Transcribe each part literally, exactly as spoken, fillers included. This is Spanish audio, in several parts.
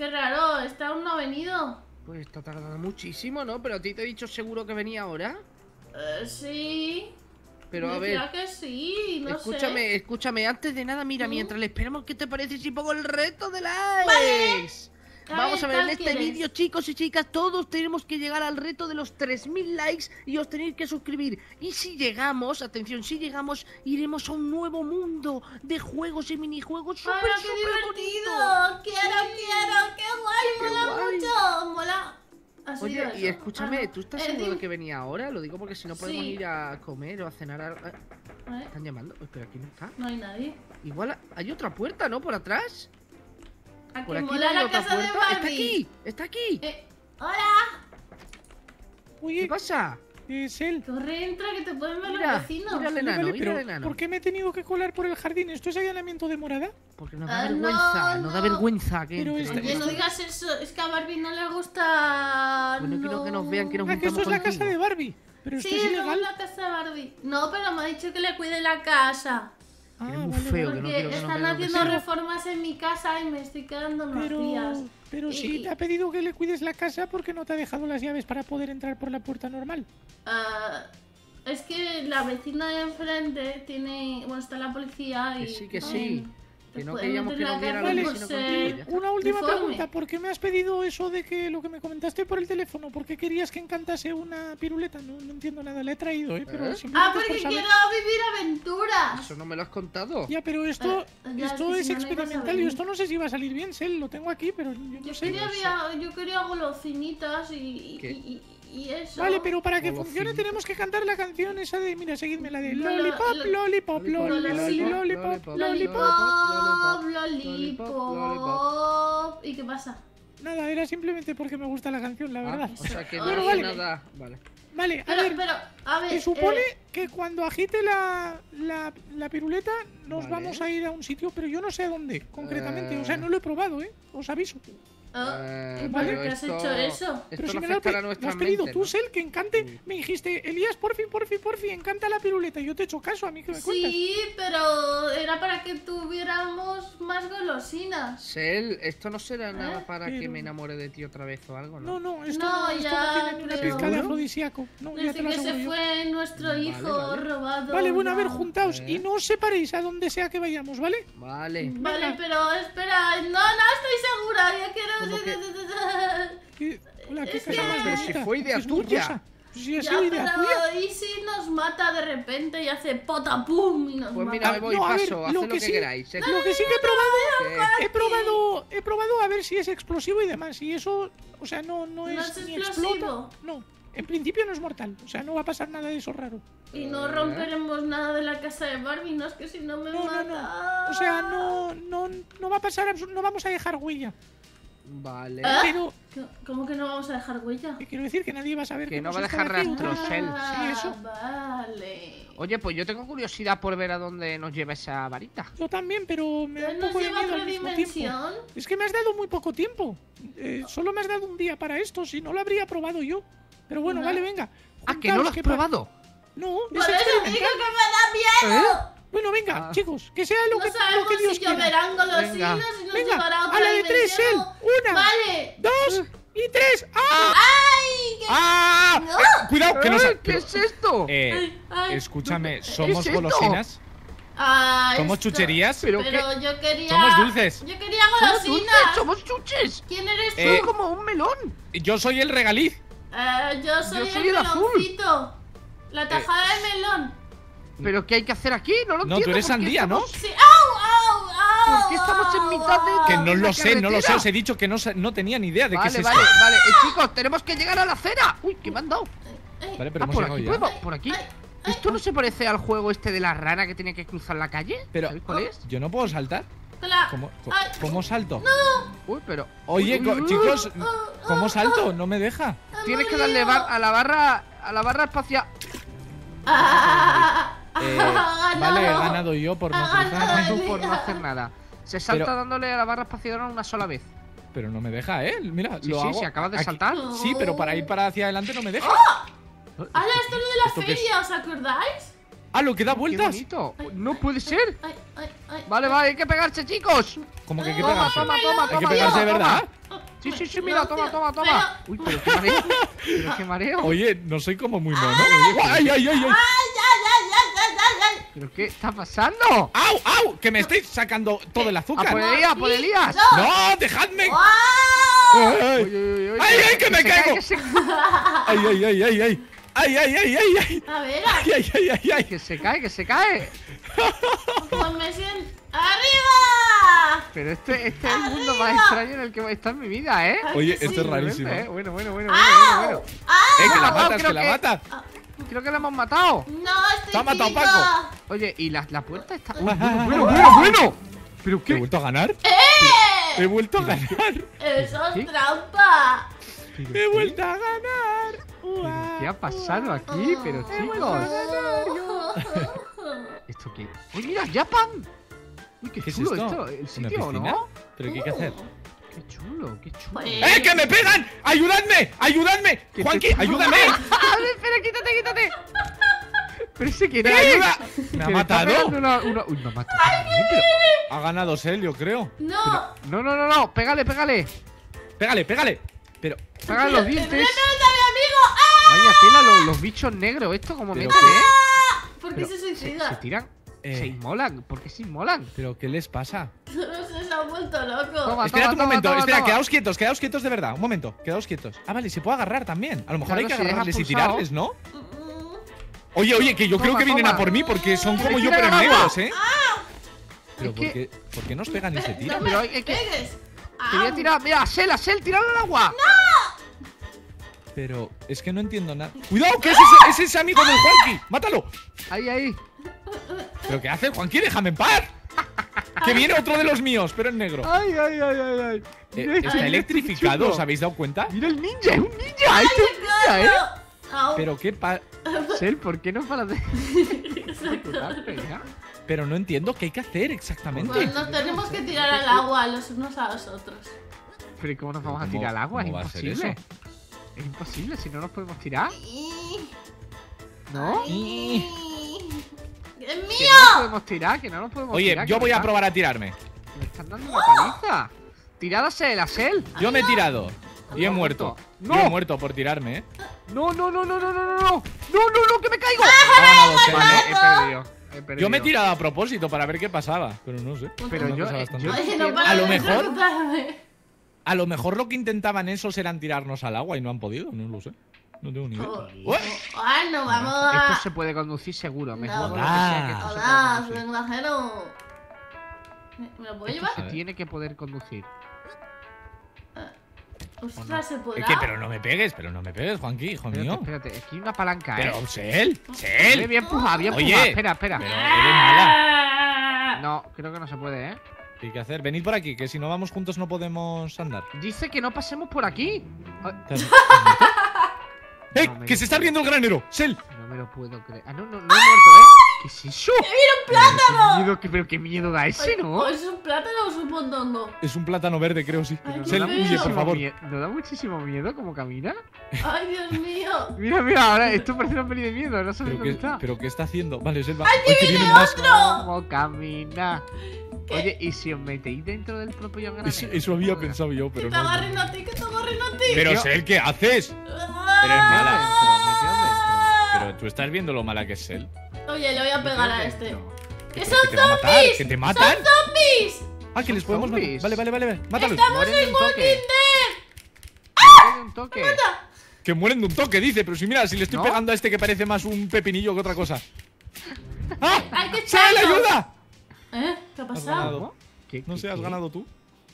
qué raro, ¿está aún no ha venido? Pues está tardando muchísimo, ¿no? Pero a ti te he dicho seguro que venía ahora. Eh, sí. Pero a Decía ver, que sí, no escúchame, sé. escúchame, antes de nada, mira, ¿Mm? mientras le esperamos, ¿qué te parece si pongo el reto de likes? A Vamos ver, a ver, en ¿cuál este quieres? vídeo, chicos y chicas, todos tenemos que llegar al reto de los tres mil likes y os tenéis que suscribir. Y si llegamos, atención, si llegamos, iremos a un nuevo mundo de juegos y minijuegos súper, ¡Ay, qué súper divertido! bonito. ¡Quiero, Sí. quiero! ¡Qué guay! Qué ¡Mola guay. mucho! ¡Mola! Ha sido Oye, y eso. escúchame, Ah, no. ¿tú estás Eh, seguro dime. de que venía ahora? Lo digo porque si no podemos Sí. ir a comer o a cenar a... eh, ¿Eh? ¿Están llamando? Uy, pero aquí no está. No hay nadie. Igual hay otra puerta, ¿no? Por atrás. ¿A Por que aquí no mola hay la otra casa de puerta. ¡Está Barbie? aquí! ¡Está aquí! Eh, ¡Hola! ¿Qué Oye, pasa? es él. Corre, entra, que te pueden ver Mira, los vecinos. mira al Vale, enano, vale, mira pero al enano. ¿por qué me he tenido que colar por el jardín? ¿Esto es allanamiento de morada? Porque nos da Ah, vergüenza, no, nos da no. vergüenza que Pero entre. esta- Oye, no digas eso, es que a Barbie no le gusta... Bueno, quiero que nos vean que nos Ah, que esto es juntamos la casa contigo. de Barbie. Pero esto Sí, es no ilegal. es la casa de Barbie. No, pero me ha dicho que le cuide la casa. Ah, Eres muy vale, feo, vale. que no Porque quiero que nos están vean los haciendo vecinos. reformas en mi casa y me estoy quedando unos Pero, días. pero Y- si te ha pedido que le cuides la casa porque no te ha dejado las llaves para poder entrar por la puerta normal. Ah, es que la vecina de enfrente tiene... Bueno, está la policía y... Que sí, que y sí. te Que no pueden queríamos meter que en la nos viera cárcel el por vecino ser contigo, ya. Una última deforme. pregunta, ¿por qué me has pedido eso de que lo que me comentaste por el teléfono? ¿Por qué querías que encantase una piruleta? No, no entiendo nada, la he traído, ¿eh? Pero ¿Eh? simplemente Ah, es por porque saber. quiero vivir aventuras. Eso no me lo has contado. Ya, pero esto, Eh, ya, esto es que es si no, no ibas a experimental y venir. esto no sé si va a salir bien, Sel, lo tengo aquí, pero yo no Yo sé. quería, via- yo quería golosinitas y, y, ¿Qué? y, y eso. Vale, pero para que Golosinas. funcione tenemos que cantar la canción esa de, mira, seguidme, la de No, lo- Lollipop, lo- Lollipop, Lollipop, Lollipop, Lollipop, Lollipop, Lollipop. Lollipop, Lollipop, lollipop. ¿Y qué pasa? Nada, era simplemente porque me gusta la canción, la Ah, verdad. o sea que no Bueno, es vale. nada. Vale. Vale, a Pero, ver, pero, a ver. se supone eh, que cuando agite la, la, la piruleta nos Vale. vamos a ir a un sitio, pero yo no sé a dónde, concretamente. Eh. O sea, no lo he probado, ¿eh? Os aviso. ah, Eh, ¿y por pero qué has esto- hecho eso? Esto Pero si no me lo, afectará a pe- me nuestra has pedido mente, tú, ¿no? Sel, que encante. Mm. Me dijiste, Elías, por fin, por fin, por fin, encanta la piruleta. Y yo te he hecho caso, a mí que me cuentas. Sí, pero era para que tuviéramos más golosinas. Sel, esto no será nada ¿Eh? para que Pero- me enamore de ti otra vez o algo, No, ¿no? no, esto No, no, esto ya, no tiene ni una pero- pizca de ¿Seguro? afrodisíaco. No, ya Desde te lo que aseguro se yo. fue nuestro Vale, hijo vale. robado. Vale, bueno, a ver, ya. juntaos Eh. y no os separéis a donde sea que vayamos, ¿vale? Vale. Vale, Venga. pero espera, no, no estoy segura, yo ¿Cómo quiero... ¿Qué- Hola, qué Es casa que- más Pero si bonita. fue idea Es muy tuya. rosa. Si ha Ya, sido idea tuya. pero ¿y si nos mata de repente y hace potapum y nos Pues mata? mira, me voy No, a ver, paso, haced lo lo que que sí- queráis. ¿eh? Lo que sí que he probado, ¿Qué? he probado, he probado a ver si es explosivo y demás. Y eso, o sea, no, no ¿No es, es ni explosivo? explota. No, en principio no es mortal. O sea, no va a pasar nada de eso raro. Y no ¿Eh? romperemos nada de la casa de Barbie, no es que si no me No, no, mata. no. O sea, no, no, no va a pasar, absu- no vamos a dejar huella. Vale. ¿Ah? Pero, ¿Qué- ¿Cómo que no vamos a dejar huella? ¿qué quiero decir? Que nadie va a saber Que no hemos va a estado dejar aquí. rastros, Ah, Sel. Sí, eso. Vale. Oye, pues yo tengo curiosidad por ver a dónde nos lleva esa varita. Yo también, pero me da un ¿Nos poco de lleva a miedo otra al mismo tiempo. dimensión? Es que me has dado muy poco tiempo. Eh, solo me has dado un día para esto, si no lo habría probado yo. Pero bueno, Ajá. vale, venga. Ah, que no lo has juntaos, pa- probado. No, Por es eso digo que experimental. me da miedo. Bueno, venga, Ah. chicos, que sea lo No que, lo sabemos que Dios si quiera. lloverán golosinas Venga. y nos Venga, llevará a otra a la de tres, dimensión. Sel. Una, Vale. dos y tres. ¡Ah! ¡Ay! ¿Qué? ¡Ah! No. Eh, cuidado, que no ¡Eh! sa- ¿Qué es esto? Eh, Ay, ay. escúchame, ¿Qué ¿somos es esto? golosinas? Ah, ¿Somos esto- chucherías? Pero Pero yo quería... Somos dulces. Yo quería ¡Somos dulces! golosinas. ¡Somos chuches! ¿Quién eres tú? Eh, ¡Soy como un melón! Yo soy el regaliz. Eh, yo soy, Yo soy el, el azul. meloncito. La tajada de melón. ¿Pero qué hay que hacer aquí? No lo No, entiendo. tú eres ¿por qué sandía, ¿no? estamos- Sí. ¡Au, au, au! ¿Por qué estamos en mitad de- au! Que no en la lo sé, no lo sé. carretera. Os he dicho que no, sa- no tenía ni idea de qué Vale, es esto. vale, vale. Eh, chicos, tenemos que llegar a la acera. Uy, ¿qué me han dado? Ay, Vale, pero Ah, hemos por llegado aquí ya. puedo, por aquí. ay, ay. ¿Esto no se parece al juego este de la rana que tiene que cruzar la calle? Pero- ¿Sabéis cuál es? ¿Yo no puedo saltar? Hola. ¿Cómo, co- Ay, cómo salto? Uy, pero... Oye, Uy, co- uy, chicos, uy. ¿cómo salto? No me deja. Tienes que darle bar- a la barra... A la barra espacial. Ah, Eh, ha ganado. vale, he ganado yo por no Ha ganado cruzar. el- Tú por no hacer nada. Se salta Pero- dándole a la barra espacial una sola vez. Pero no me deja, ¿eh? Mira, Sí, lo sí, hago si acabas de aquí. saltar. Sí, pero para ir para hacia adelante no me deja. ¡Hala, esto es lo de la ¿Esto qué es? feria! ¿Os acordáis? Ah, lo que da ¡Qué vueltas. bonito! No puede ser. Ay, ay, ay. Vale, vale, hay que pegarse, chicos. Como que hay que Toma, pegarse. toma, toma, Hay que toma, pegarse de toma, verdad. toma. Sí, sí, sí, mira, No, toma, tío, toma, toma. Uy, pero qué mareo. Pero qué mareo. Oye, no soy como muy mono. Oye, ¡Ay, ay, ay, ay! ¡Ay, ay, ay, ay, ay, ay! ¿Pero qué está pasando? ¡Au, au! ¡Que me estáis sacando todo el ¡A azúcar! por Elías, por Elías! No. ¡No, dejadme! ¡Wow! ¡Ay, Oye, oye, oye, ¡Ay, ay, que me se cae, caigo! que se- ay, ay, ay, ay! ¡Ay, ay, ay, ay, ay! A ver, ¡Ay, ay, ay, ay, ay! Que se cae, que se cae. pues me siento. ¡Arriba! Pero este, este es el mundo más ¡Arriba! extraño en el que voy a estar en mi vida, ¿eh? Ay, Oye, que esto es sí. rarísimo. Eh, Bueno, bueno, bueno, bueno, ¡Au! bueno, bueno. ¡Eh, que la Ah, matas, creo que la que- matas! Creo que lo hemos matado. No, estoy Te ha matado chica. Ah, Oye, y la, la puerta está. Uy, bueno, bueno, bueno, bueno. ¿Pero ¿He qué? vuelto a ganar? ¡Eh! ¡He vuelto a ganar! ¡Eso ¿Qué? es trampa! ¿Pero ¡He qué? vuelto a ganar! ¿Pero qué ha pasado aquí? Pero chicos, Oh. ¿esto qué? ¡Uy, mira, Japan! Uy, qué ¿Qué es chulo esto? esto, el ¿Una sitio, piscina? ¿no? ¿Pero qué hay que hacer? Qué chulo, qué chulo. Pues- ¡Eh, que me pegan! ¡Ayudadme! ¡Ayudadme! ¿Qué ¡Juanqui, te- ayúdame! ¡Ah, espera, quítate, quítate! Pero ese que ¡Me era ayuda! ¡Me ha Que me está matado! pegando una- una- Uy, me ha matado. Pero- Ha ganado Sel, yo creo. No. No, no, no, no, pégale, pégale. Pégale, pégale. Pero, Pégale los ¡Le dientes. a mi amigo! ¡Ah! Vaya tela, los, los bichos negros, esto como Pero meten, qué- ¿eh? ¿Por qué Pero se se, suicida? se tiran, Eh. se inmolan. ¿Por qué se inmolan? pero, ¿qué les pasa? No sé, se ha vuelto loco. Toma. Espera un momento, toma, espera, toma. quedaos quietos, quedaos quietos de verdad. Un momento, quedaos quietos. Ah, vale, se puede agarrar también. A lo mejor Claro, hay que si dejas agarrarles y pulsado. tirarles, ¿no? Mm, Oye, oye, que yo creo Toma, que vienen toma. a por mí porque son Que como me yo, tiran pero al agua. negros, ¿eh? Pero Es ¿por que- qué, ¿por qué nos pegan y se No tiran? me Pero hay- hay que- pegues. Te voy a Au. tirar, mira, Sel, a Sel, tirarlo al agua. Pero es que no entiendo nada. ¡Cuidado, que es ese, es ese amigo del Juanqui! ¡Mátalo! Ahí, ahí. ¿Pero qué hace, Juanqui? ¡Déjame en paz! Que viene otro de los míos, pero en negro. Ay, ay, ay, ay, ay. Eh, Mira, ¿Está mira, electrificado? qué ¿Os chulo. habéis dado cuenta? Mira el ninja, es un ninja, este es un ninja, ¿eh? Au. Pero qué pa... Sel, ¿por qué no paras de ejecutarte, ya? Pero no entiendo qué hay que hacer exactamente. Pues nos tenemos que tirar al agua los unos a los otros. Pero ¿y cómo nos vamos a ¿Cómo- tirar al agua? Es cómo va a ser imposible. eso? Es imposible, si no nos podemos tirar, Y- ¿no? Ay. ¡Es Que no nos mío! podemos tirar, que no nos podemos Oye, tirar. yo que voy me a están- probar a tirarme. Me están dando una paliza. Tirada Sel, a Sel. Yo me he tirado. Y he No, muerto. no. Yo he muerto por tirarme, ¿eh? No, no, no, no, no, no, no, no. No, no, no, que me caigo. Ha ganado Sel, Vale, ¿eh? he perdido. He perdido. Yo me he tirado a propósito para ver qué pasaba, pero no sé. Pero Una yo, cosa eh, bastante- yo Oye, no entiendo- para A lo de mejor- preguntarme. A lo mejor lo que intentaban esos eran tirarnos al agua y no han podido, no lo sé. No tengo ni idea. Oh, Ué. ah, no, vamos a. Esto se puede conducir seguro. Me No. juego lo que sea que esto se puede Hola, conducir. soy extranjero. ¿Me me lo puedo Esto llevar? se tiene que poder conducir. Ostras, ¿se podrá? Es que, pero no me pegues, pero no me pegues, Juanqui, hijo Espérate, mío. espérate, aquí hay una palanca, ¿eh? Pero, Sel, Vale, Sel. bien empujada, bien Oye. empujada. Espera, espera. Pero eres mala. No, creo que no se puede, ¿eh? ¿Qué hay que hacer? Venid por aquí, que si no vamos juntos no podemos andar. Dice que no pasemos por aquí. Ay, ¿Te has- te has muerto? ¡Eh! No me ¡Que lo se está creo. abriendo el granero! ¡Sel! no me lo puedo creer. Ah, no, no, no he muerto, ¿eh? ¿Qué es eso? ¡Mira un plátano! Qué miedo, qué- pero qué miedo da ese, ¿no? ¿O es un plátano o es un mondongo? Es un plátano verde, creo, sí. Ay, qué Sel, feo. huye, por muchísimo favor. mie- ¿No da muchísimo miedo cómo camina? ¡Ay, Dios mío! Mira, mira, ahora esto parece una peli de miedo, no sé ¿Pero dónde qué, está. ¿Pero qué está haciendo? Vale, Sel va. ¡Ay, ¡Ay, que vienen más! ¿Cómo camina? Oye, ¿y si os metéis dentro del propio granero? Eso, eso había pensado yo, ¡Que pero te no. agarren a ti, que te agarren a ti! Pero Yo- Sel, ¿qué haces? Ah. Eres mala. Dentro, meteos dentro. Pero tú estás viendo lo mala que es Sel. Oye, le voy a pegar a Meteos este. dentro. ¡Que ¿Que son te va a matar? zombies! ¿Que te matan? ¡Son zombies! Ah, que les ¿Son podemos matar. zombies? Vale, vale, vale, vale. Mátalos. ¡Estamos Mueren de en un Walking toque. Dead! Mueren de un toque. Que mueren de un toque, dice. Pero si mira, si le estoy ¿No? pegando a este que parece más un pepinillo que otra cosa. ¡Ah! ¡Hay que ¡Sel, echarlos! ayuda! ¿Eh? ¿Qué ha Has pasado? ganado. ¿Qué, No qué, sé, has qué? ganado tú.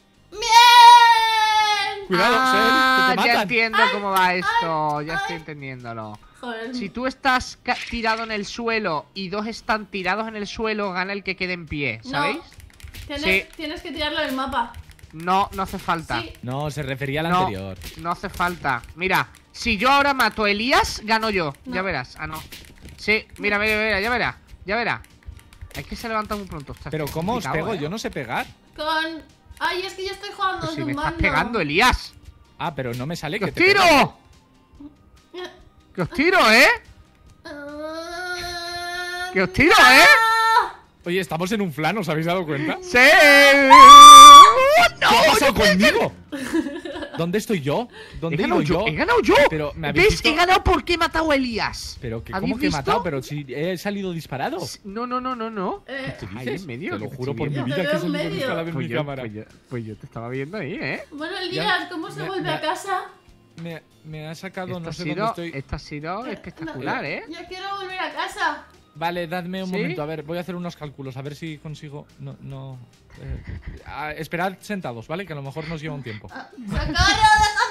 ¡Bien! Cuidado, ah, Sel, que te ya matan. entiendo cómo va esto, ya estoy entendiéndolo. Joder. Si tú estás ca- tirado en el suelo y dos están tirados en el suelo, gana el que quede en pie, No. ¿sabéis? Tienes, Sí. tienes que tirarlo del mapa. No, no hace falta. Sí. No, se refería al No. anterior. No hace falta. Mira, si yo ahora mato a Elías, gano yo. No. Ya verás. Ah, no. Sí, mira, mira, mira, ya verás. Ya verás. Es que se levanta muy pronto. Está Pero ¿cómo os complicado, pego? ¿eh? Yo no sé pegar. Con. Ay, es que yo estoy jugando Pues si de me un estás mando. pegando, Elías. Ah, pero no me sale ¡Que que os te pego. tiro! ¡Que os tiro, eh! Ah, ¡Que os tiro, eh! Oye, estamos en un flan, ¿os habéis dado cuenta? ¡Sí! ¿Qué ha pasado conmigo? ¿Dónde estoy yo? He ¿Dónde he ganado ido yo, yo? he ganado yo. Pero, ¿me habéis ¿Ves? visto? He ganado porque he matado a Elías. Pero que, ¿Habéis ¿cómo que he visto? matado? Pero si he salido disparado. No, no, no, no, no. Eh, ¿Qué Ahí dices? en medio, Te lo que juro te por estoy mi viendo. vida Te que veo se en me medio. disparado en Pues mi yo, cámara. pues, yo, pues yo te estaba viendo ahí, ¿eh? bueno, Elías, ¿cómo se me- vuelve me- a casa? Me, me ha sacado, Esto no ha sé sido, dónde estoy. esto ha sido Eh, espectacular, no, ¿eh? Yo quiero volver a casa. Vale, dadme un ¿Sí? momento. A ver, voy a hacer unos cálculos. A ver si consigo. No, no. eh, ah, esperad sentados, ¿vale? Que a lo mejor nos lleva un tiempo. ¡Socorro! ¡Déjame